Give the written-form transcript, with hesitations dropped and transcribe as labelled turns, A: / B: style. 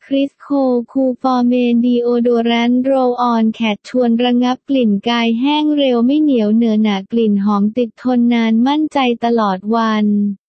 A: คริสโคคูฟอร์เมนดีโอโดแรนต์โรลออนแคทชวนระงับกลิ่นกายแห้งเร็วไม่เหนียวเหนอะหนะกลิ่นหอมติดทนนานมั่นใจตลอดวัน